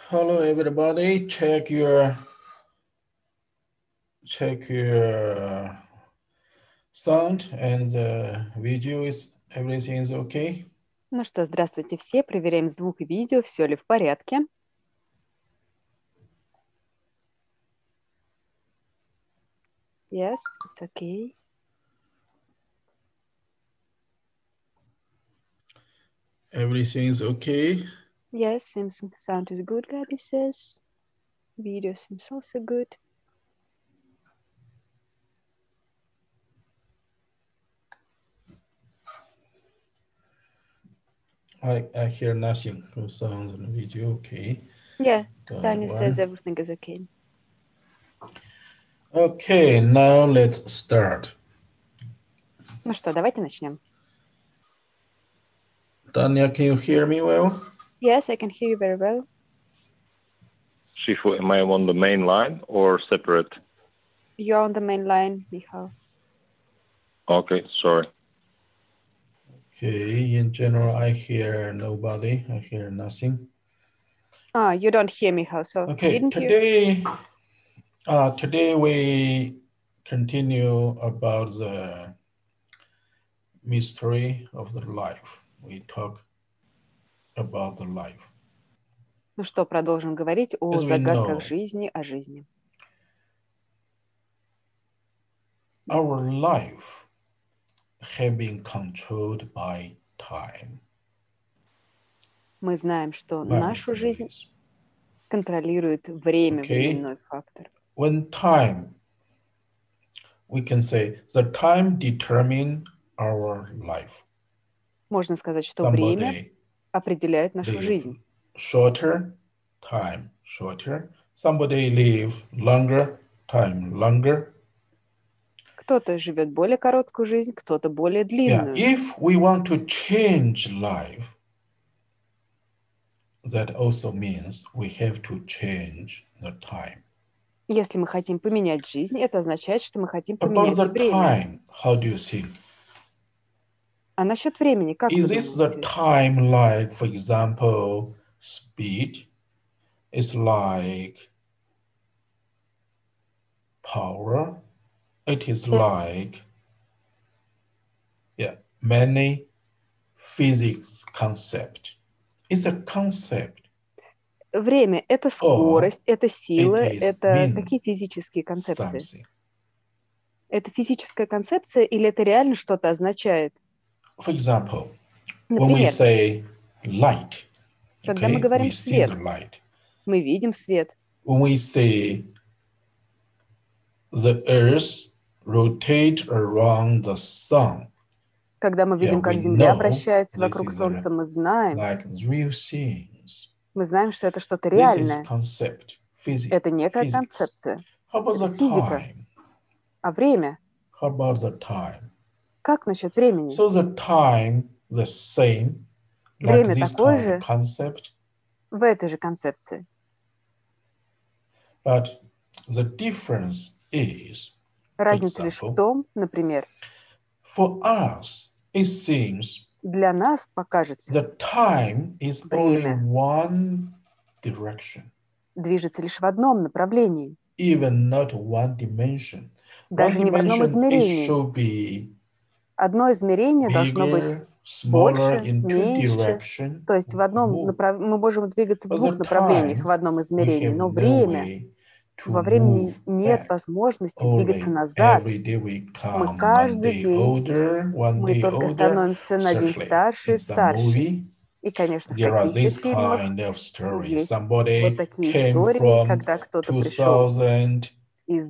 Hello, everybody. Check your sound and the video is everything is okay. Ну что, здравствуйте все. Проверяем звук и видео. Все ли в порядке? Yes, it's okay. Everything is okay. Yes, seems sound is good, Gabi says. Video seems also good. I hear nothing. No sound and video okay. Yeah, Don't Tanya says worry. everything is okay. Okay, now let's start. Ну что, давайте начнем. Tanya, can you hear me well? Yes, I can hear you very well. Shifu, am I on the main line or separate? You're on the main line, Michal. Okay, sorry. Okay, in general, I hear nobody. I hear nothing. Ah, you don't hear Michal, so Okay, didn't you? today we continue about the mystery of the life. We talk about the life. Ну что, продолжим говорить о As we загадках know, жизни, о жизни. our life have been controlled by time. Мы знаем, что By нашу жизнь mysteries. контролирует время, Okay. временной фактор. When time, we can say the time determine our life. Можно сказать, что время Somebody определяет нашу live жизнь. shorter, time shorter. Somebody live longer, time longer. Кто-то живет более короткую жизнь, кто-то более Yeah, длинную. if we want to change life, that also means we have to change the time. Если мы хотим поменять жизнь, это означает, что мы хотим About поменять the и время. time, how do you think? А насчет времени, как Is вы this the думаете? time like, for example, speed? It's like power. It is like, many physics concept. It's a concept. Время — это скорость, это сила, it is это mean какие физические концепции? Something. Это физическая концепция или это реально что-то означает? For example, when we Например, say light, когда мы говорим we see свет, the light. мы видим свет. When we say the earth rotate around the sun, Когда мы видим, как we Земля know вращается this вокруг is Солнца, мы знаем, like real things. мы знаем, что это что-то This реальное. is concept, physics. Это некая концепция. How about Это the физика. time? А время? How about the time? Как насчет времени? So the time the same, like Время this такое kind же of concept, в этой же концепции. but the difference is, Разница лишь в том, например, for us, it seems для нас покажется, the time is only время one direction, движется лишь в одном направлении, even not one dimension. даже One не в одном dimension, it измерении. should be Одно измерение должно быть bigger, smaller, больше, in two меньше. directions. То есть в одном мы можем двигаться в двух направлениях в одном измерении, но время, во времени нет возможности двигаться назад. Мы каждый день, мы только становимся на день старше и старше. И, конечно, в каких-то фильмах есть вот такие истории, когда кто-то пришел из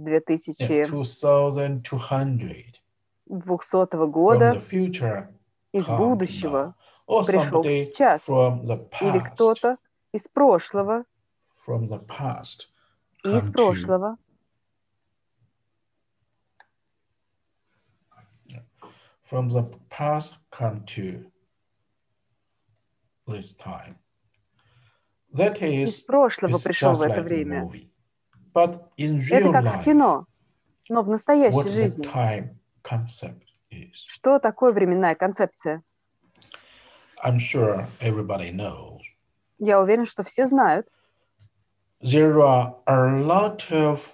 2200 года, из будущего, пришел сейчас, или кто-то из прошлого, из прошлого from the past come to this time. That из is, прошлого it's пришел just в это like the время. movie. But in Это real как в life, кино, но в настоящей what the жизни. time concept is. Что такое временная концепция? I'm sure everybody knows. Я уверен, что все знают. there are a lot of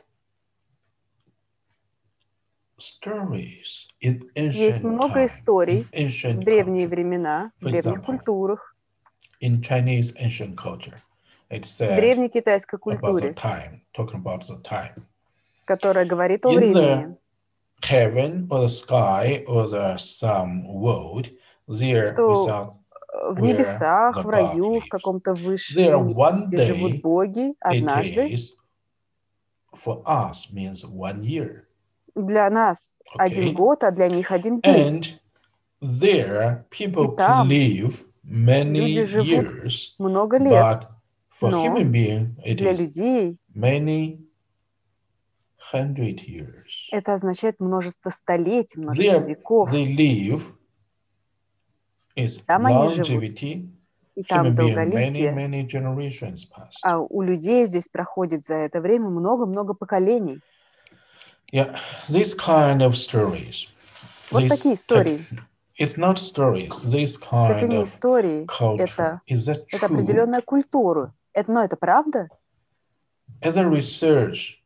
stories in Есть ancient много time, историй in в ancient древние culture. времена, в For древних example, культурах, in Chinese ancient culture, it в said древней китайской about the культуре, time, talking about the time. которая говорит о In the времени, heaven or the sky or the some world, there что without в where небесах, the в God раю, в lives. каком-то высшем There мире, one где живут day боги, it однажды is for us means 1 year. для нас один Okay. год, а для них один день. And there people И там live many люди живут years, много лет, but for но human being it для is людей many 100 years. это означает множество столетий, множество There веков. they live is Там они живут, longevity. и там Human being долголетие. many generations past. А у людей здесь проходит за это время много-много поколений. Yeah, this kind of stories. Вот такие истории. It's not stories. This Это kind не of истории, culture. Is that это true? определенная культура. Но это правда? As a research,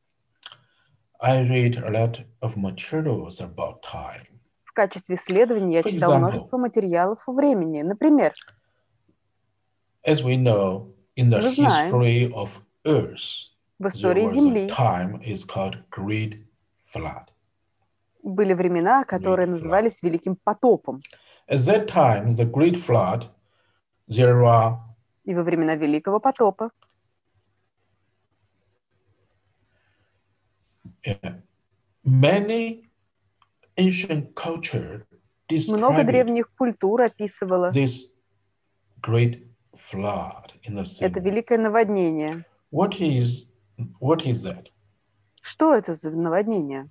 I read a lot of materials about time. В качестве исследования я For читал example, множество материалов о времени. Например, as we know, in the мы знаем, history of Earth, в there истории was a Земли time is called Great Flood. были времена, которые назывались Великим потопом. At that time, the Great Flood, there were И во времена Великого потопа many ancient culture много described древних культур описывало this great flood in the sea. это великое наводнение. What is that? Что это за наводнение?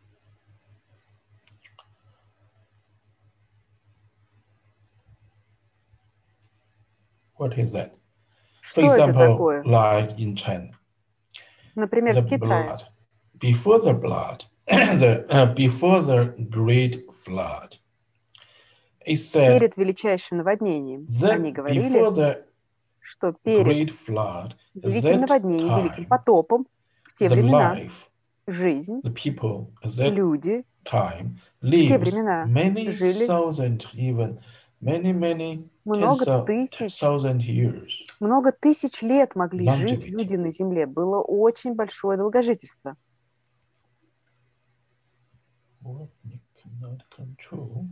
What is that? For Что это example, такое? like in China, Например, the в Китае. blood. Before the blood, before the great flood, it said Перед величайшим наводнением они that говорили, before the что перед great flood, великим that наводнением, великим time, потопом, в те the времена life, жизнь, the people, that люди time в те lives времена many жили thousand, even many много tens of thousand years. много тысяч лет могли жить Longevity. люди на Земле. Было очень большое долгожительство. What you cannot control.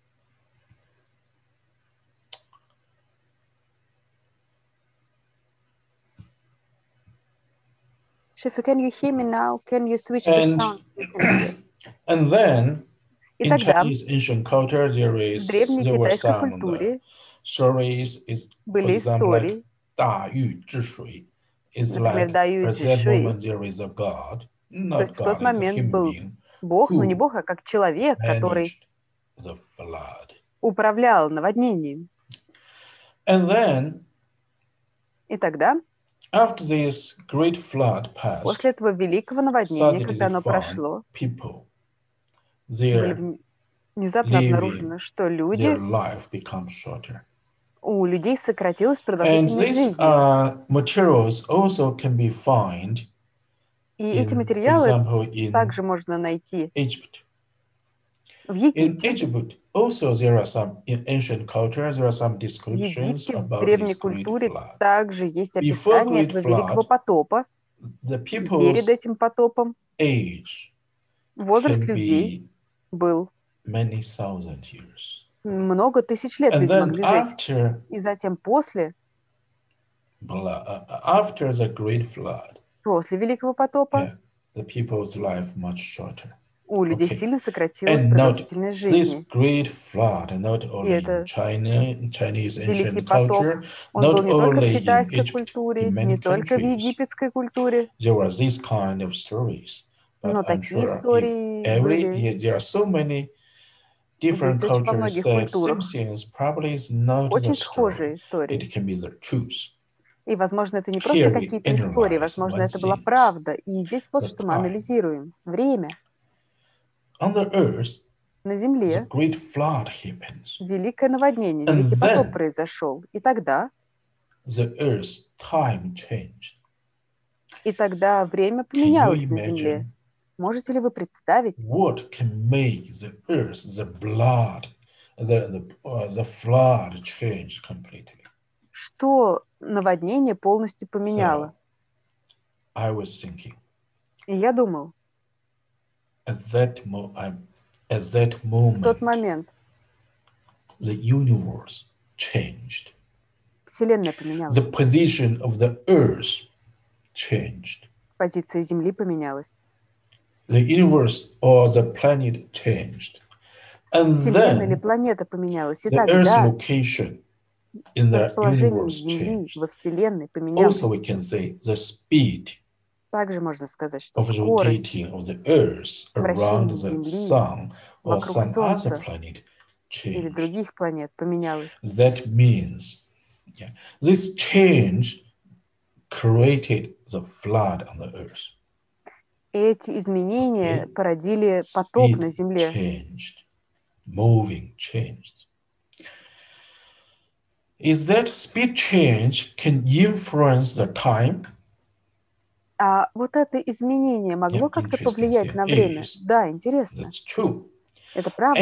Shifu, can you hear me now? Can you switch the sound? And then И in тогда Chinese ancient culture, в древней there were китайской some культуре stories. Is for были example like истории, 大禹治水. It's например, like Даю at that Цзиши. moment there is a God, То not есть в тот God, it's a момент human был being Бог, но не who Бог, а как человек, который managed the flood. управлял наводнением. And then И тогда, after this great flood passed, после этого великого наводнения, suddenly когда they оно found прошло, people были there внезапно обнаружено, что their люди, life becomes shorter. у людей сократилась And продолжительность these жизни. materials also can be found И эти in, for материалы example, in также можно найти Egypt. в In Египте. Egypt, also there are some, in ancient culture, there are some В descriptions Египте, в about древней this great культуре flood. также есть Before описание great этого великого flood, потопа. the И перед people's этим потопом age возраст can людей be был many thousand years. много тысяч лет And люди then могли жить. И затем после after the great flood, великого потопа, yeah, the people's life much shorter. у людей Okay. сильно сократилась And not продолжительность this жизни. great flood, and not И only in это China, in Chinese великий ancient потоп, culture, он not был не только в only in китайской Egypt, культуре, in many не только в countries, египетской культуре, there was this kind of stories. But но I'm такие sure if истории были. there are so many different Есть очень во cultures многих that same культурах things probably is not the очень story. схожие истории. It can be the truth. И, возможно, это не Here просто we какие-то истории, analyze возможно, one это была thing, правда. И здесь вот the что мы time. анализируем. Время. On the earth, На the Земле great flood happens. великое наводнение, And великий потоп then произошел. И тогда the earth's time changed. И тогда время поменялось на Земле. Можете ли вы представить, what can make the earth, the blood, the flood change completely? что наводнение полностью поменяло? So, I was thinking, И я думал, at that в moment, тот момент the universe changed. Вселенная The поменялась, position of the earth changed. позиция Земли поменялась, The universe or the planet changed. And Вселенная или then планета поменялась. И the Earth's тогда location in the расположение universe Земли changed. во Вселенной поменялось. Also, we can say the speed Также можно сказать, что of скорость rotating of the Earth around вращения the Земли Sun or вокруг some other Солнца planet или changed. других планет поменялась. That means, this change created the flood on the Earth. Эти изменения породили потоп на Speed Земле. changed, moving changed. Is that speed change can influence the time? А вот это изменение могло как-то повлиять на время? Да, интересно. That's true. Это правда.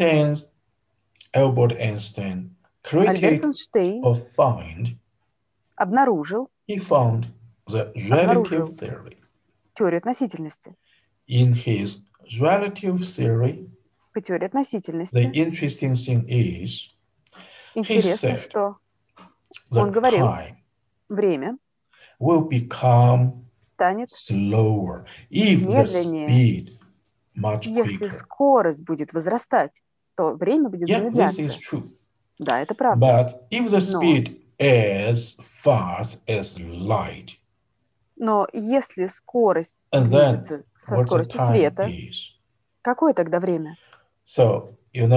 Albert Einstein Альберт created Эйнштейн or found, обнаружил he found the relative theory. теорию относительности. In his relative theory, По теории the относительности interesting thing is, he интересно, said, что the он говорил, time время will become станет slower if the медленнее. speed much Если quicker. скорость будет возрастать, то время будет Yeah, this замедляться. is true. Да, это правда. But if the speed as fast as light, Но если скорость and then движется со what the скоростью time света, is. какое тогда время? So, you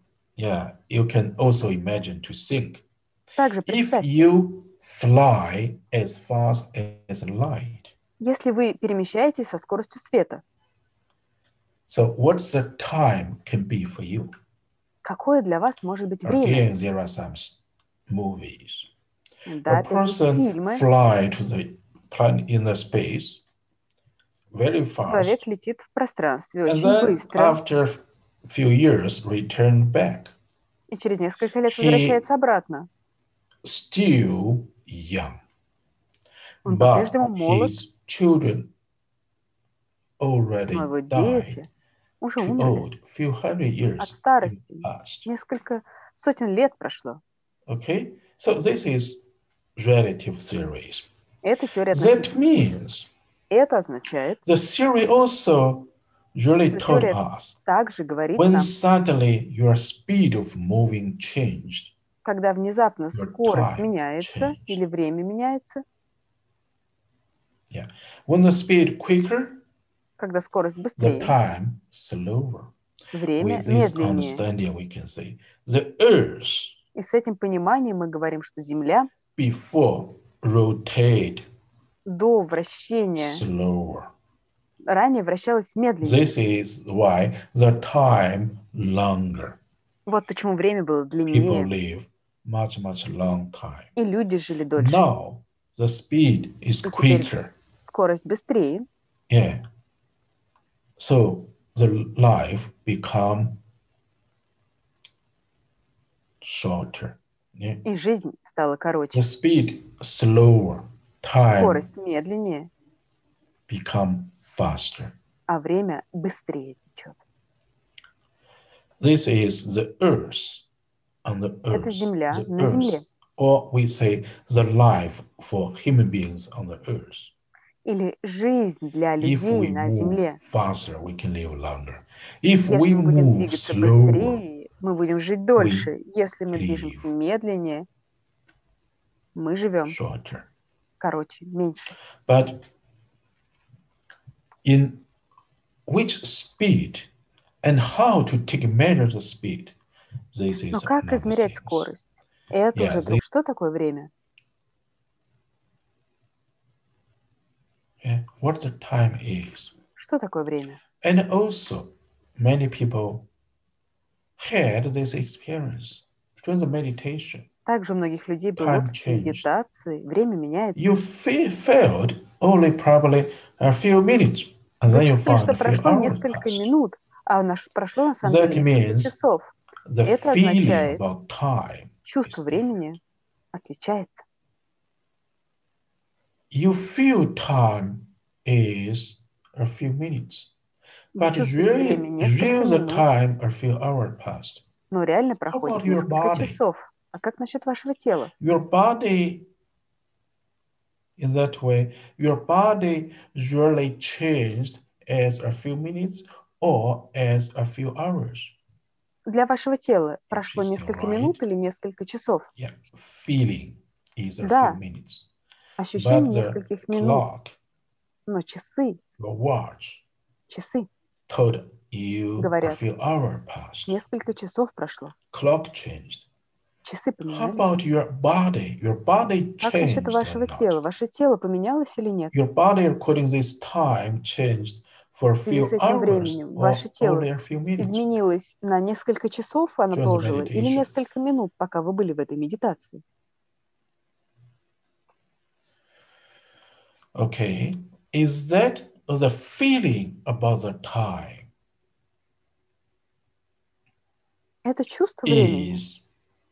can also imagine to think. Также If представьте, you fly as fast as light, если вы перемещаетесь со скоростью света, so what the time can be for you? какое для вас может быть время? Again, there are some movies. Да, A опять есть person фильмы. fly to the planet in the space very fast, Человек летит в пространстве and очень then быстро after a few years return back. и через несколько лет He возвращается обратно. Still young, Он but по-прежнему молод, his children already но его died дети уже too умерли old, few hundred years от in старости. past. Несколько сотен лет прошло. Okay, so this is relative theories. Это теория That относительности. means Это означает, the theory also really что taught теория us также говорит when нам, suddenly your speed of moving changed, когда внезапно your скорость time меняется changed. или время меняется, When the speed quicker, когда скорость the быстрее, time slower. время With this медленнее. understanding, we can say the Earth И с этим пониманием мы говорим, что Земля before rotate до вращения slower. ранее вращалась медленнее. This is why the time longer. Вот почему время было People длиннее, live much long time. и люди жили дольше. Now the speed is И теперь quicker. скорость быстрее, Yeah. So the life become shorter. Yeah. и жизнь стала The короче. speed slower. Time Скорость медленнее, become faster. а время быстрее течет. This is the earth on the earth. Это Земля The на earth. Земле. Or we say the life for human beings on the earth. Или жизнь для If людей we на move Земле. faster, we can live longer. If Если we мы будем move двигаться slower, быстрее, мы будем жить дольше. Если мы движемся медленнее, мы живем shorter. короче, меньше. But in which speed and how to take measure the speed? This is Но как another измерять thing. скорость? Это уже друг. Что такое время? Yeah, what the time is. Что такое время? And also, many people had this experience during the meditation. Также у многих людей был Time опыт changed. медитации, время меняется. You felt only probably a few minutes, and Вы then you чувствовали, found что a few прошло hours несколько passed. минут, а прошло на самом That деле несколько means часов. the Это feeling означает, about time is чувство different. времени отличается. You feel time is a few minutes, Вы but чувствуете время несколько the минут, time a few hours passed. но реально How проходит about your несколько body? часов. А как насчет вашего тела? Your body, in that way, your body usually changed as a few minutes or as a few hours. Для вашего тела прошло Interesting, несколько right? минут или несколько часов? Yeah, feeling is a few Да, minutes. ощущение But the нескольких минут, clock, но часы, your watch, часы told you a говорят, few hours passed. несколько часов прошло, Clock changed. часы How поменялись. about your body? Your body Как насчет changed or вашего not? тела? Ваше тело поменялось или нет? Your body, according to this time, changed for a В связи с few этим hours временем or ваше тело only a few minutes. изменилось на несколько часов, оно During the прожило, или meditation. несколько минут, пока вы были в этой медитации? Okay, is that the feeling about the time Это чувство времени, is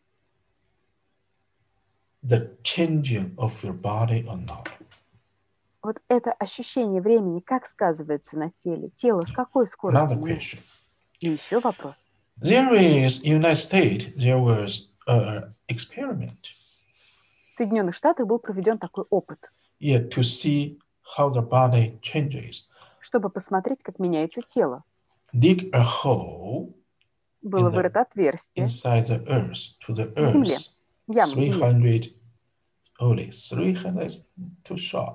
the changing of your body or not? вот это ощущение времени, как сказывается на теле? Тело с какой скоростью Another меняется? question. И еще вопрос. There is, in United States, there was an experiment, В Соединенных Штатах был проведен такой опыт, to see how the body changes. чтобы посмотреть, как меняется тело. Dig a hole Было вырыто отверстие inside the earth to the в земле, earth. яма в земле. 300, only 300, too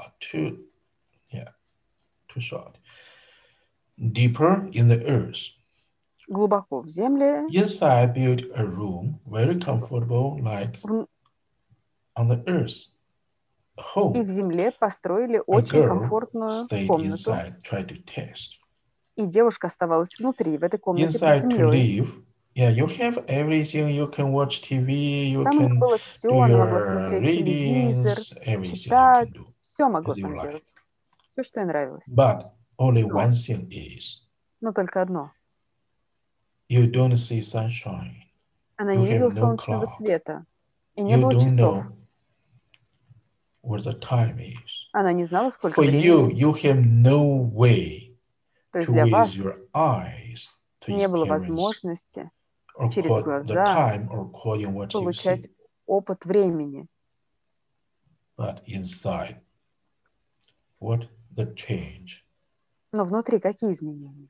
short. Deeper in the earth. Глубоко в земле. Inside built a room, very comfortable, like on the earth. И в земле построили A очень girl комфортную stayed комнату. inside, tried to test. И девушка оставалась внутри, в этой комнате под Inside to землей. live, you have everything. You can watch TV, you Там у нее can было все, do она могла your смотреть телевизор, readings, everything you can читать, do все могла as you там like. делать. Все, что ей нравилось. But only Но. one thing is, Но только одно. you don't see sunshine. Она You не видела have no солнечного clock. света. И не You было don't часов. know what the time is. Она не знала, сколько For you, времени. you have no way То есть to для with вас your eyes to не было experience возможности or через the глаза time or according what you получать see. опыт времени. But inside, what the change? Но внутри какие изменения?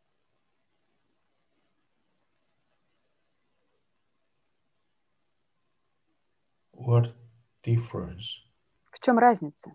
What difference? В чем разница?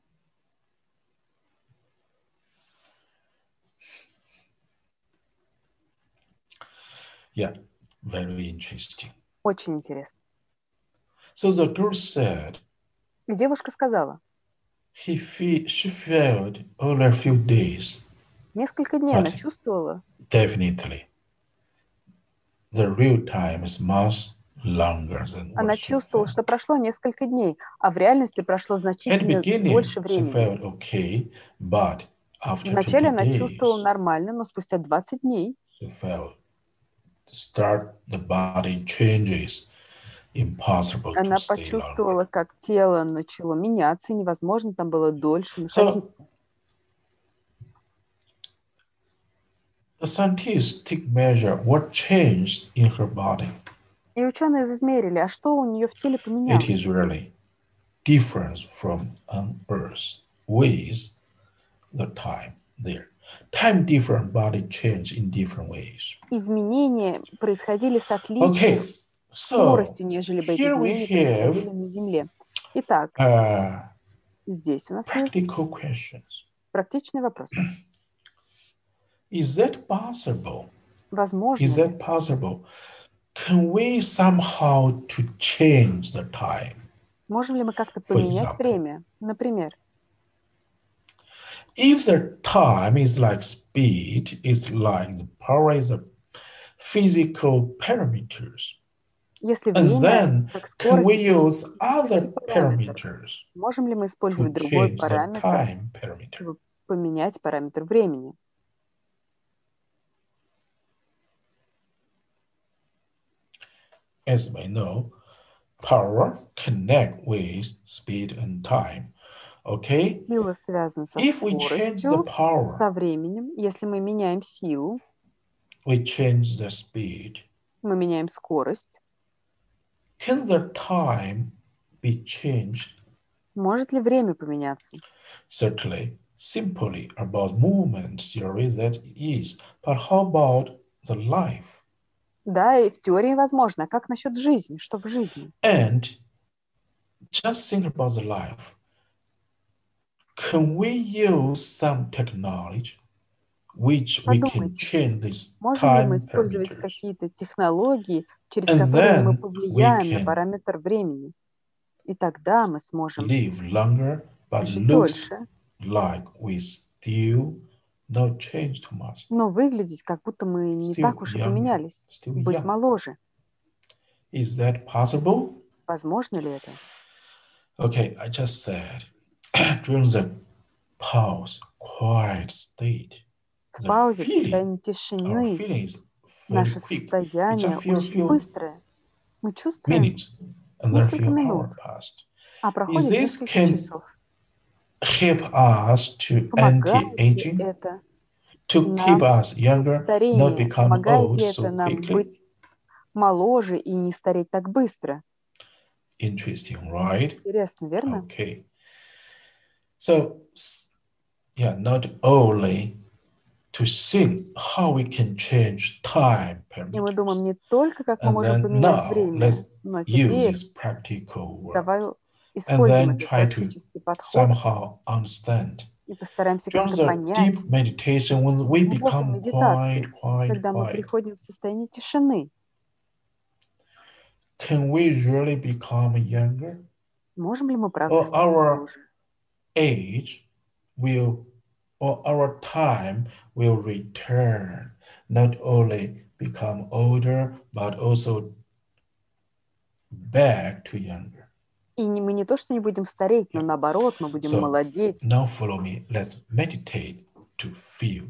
Yeah, very interesting. Очень интересно. So the girl said, И девушка сказала, she felt only a few days. несколько дней она чувствовала. Definitely, the real time is much longer than what Она she чувствовала, felt. что прошло несколько дней, а в реальности прошло At the значительно больше beginning, she времени. felt okay, but after Вначале 20 она чувствовала days, нормально, но спустя 20 дней she felt the body changes. Impossible to она stay почувствовала, longer. как тело начало меняться, и невозможно там было дольше So, находиться. the scientists measure what changed in her body. И ученые измерили, а что у нее в теле It поменялось. is really difference from on Earth with the time there. Time different, body change in different ways. Изменения происходили с отличной Okay, so скоростью, нежели бы эти here we изменения происходили have на Земле. Итак, здесь у нас есть practical questions. практичный вопрос. Is that possible? Возможно Is ли? that possible? Can we somehow to change the time? Можем ли мы как-то For поменять example. время? Например, If the time is like speed, it's like the power is a physical parameters. Если And время, then, как can скорость, we use это other технический параметр. parameters Можем ли мы использовать to другой change the параметр, time parameter? чтобы поменять параметр времени? As we know, power connect with speed and time. Okay? Сила связана со If we change the скоростью, power, со временем. Если мы меняем силу, we change the speed. мы меняем скорость. Can the time be changed? Может ли время поменяться? Certainly, simply about movement theory that is, but how about the life? Да, и в теории возможно. А как насчет жизни? Что в жизни? And just think about the life. Can we use some technology which we can Подумайте, change these можем ли мы time использовать parameters? какие-то технологии, через And которые мы then we повлияем на can параметр времени? И тогда мы сможем live longer, but жить looks дольше, like we still not change too much. но выглядеть, как будто мы не Still так уж и younger, поменялись, still быть young. моложе. Is that possible? Возможно ли это? Okay, I just said during the pause, quiet state, В the паузе, в feeling, состоянии our тишины, feeling is very наше quick. It's состояние a очень few быстрое. Мы чувствуем minutes and then несколько few минут, hours passed. а Is проходит this несколько can часов. help us to Помогает ли anti-aging, это to keep нам us от younger, not старения? become Помогает old ли это so нам quickly? быть моложе и не стареть так быстро? Interesting, right? Интересно, верно? Okay. So, yeah, not only to think how we can change time И мы parameters. думаем не только, как мы And можем then поменять now let's время, но use теперь this practical work давай and используем then этот try to практический подход somehow understand. и постараемся During как-то the deep понять meditation, when we в глубокой become медитации, когда мы quiet, приходим в состояние тишины. can we really become younger? Можем ли мы, правда, Or стать our моложе? age will, or our time will return, not only become older, but also back to younger. И мы не то, что не будем стареть, но наоборот, мы будем So молодеть. now follow me. Let's meditate to feel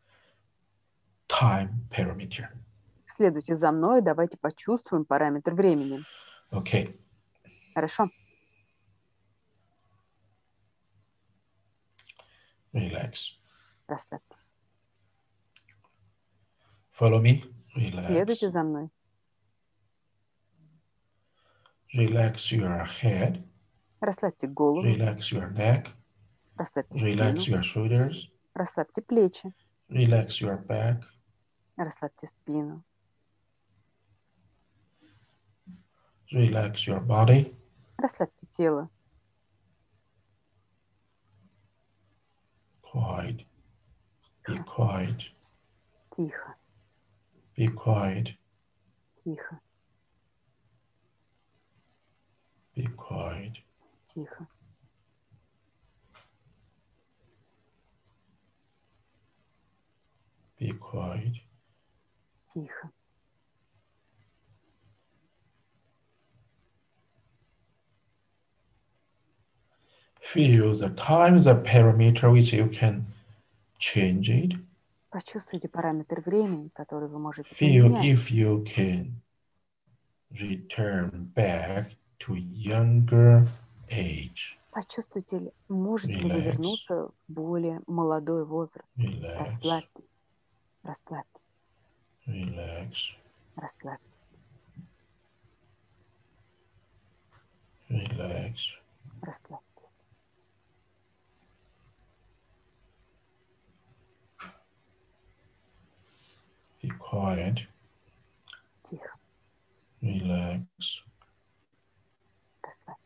time parameter. Следуйте за мной, давайте почувствуем параметр времени. Okay. Хорошо? Relax. Расслабьтесь. Follow me. Relax. Следуйте за мной. Relax your head. Расслабьте голову. Relax your neck. Расслабьте Relax спину. your shoulders. Расслабьте плечи. Relax your back. Расслабьте спину. Relax your body. Расслабьте тело. Quiet. Be quiet. Тихо. Be quiet. Тихо. Be quiet. Тихо. Be quiet. Тихо. Feel the time is a parameter which you can change it. Почувствуйте параметр времени, который вы можете Feel поменять. if you can return back to younger age. Почувствуйте ли, можете ли вы Relax. вернуться в более молодой возраст. Relax. Расслабьтесь. Расслабьтесь. Relax. Расслабьтесь. Relax. Расслабьтесь. Be quiet. Тихо. Relax. Расслабьтесь.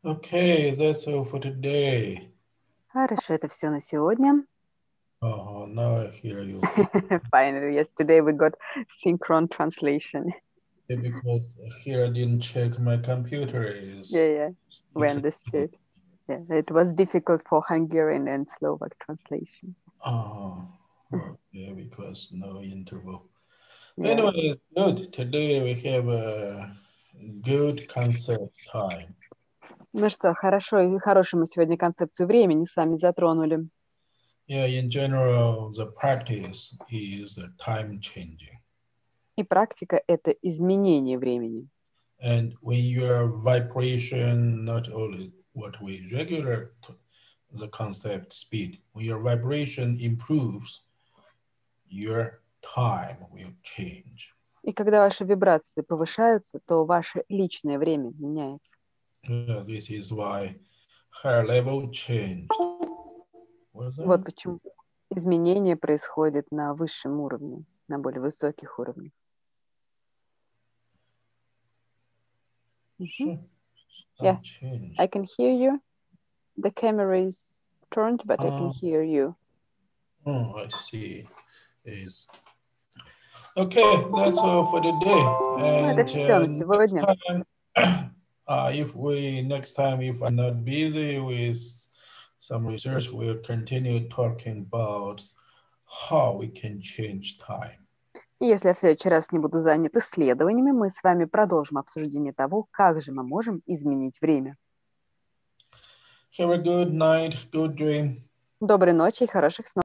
Okay, that's all for today. Хорошо, это все на сегодня. Oh, now I hear you. Finally, yes, today we got synchron translation. Yeah, because here I didn't check my computer. Yeah, we understood. Yeah, it was difficult for Hungarian and Slovak translation. Oh, okay, because no interval. Yeah. Anyway, it's good. Today we have a good concept time. Ну что, хорошую мы сегодня концепцию времени с вами затронули. Yeah, in general, the practice is time changing. И практика — это изменение времени. And when your vibration, not only what we regular the concept speed, when your vibration improves, your time will change. И когда ваши вибрации повышаются, то ваше личное время меняется. This is why higher level changed. Вот почему изменение происходит на высшем уровне, на более высоких уровнях. Yeah, I can hear you. The camera is turned, but I can hear you. Oh, I see. Okay, that's all for today. Это все на сегодня. If next time, if I'm not busy with some research, we'll continue talking about how we can change time. И если я в следующий раз не буду занят исследованиями, мы с вами продолжим обсуждение того, как же мы можем изменить время. Have a good night, good dream. Доброй ночи и хороших снов.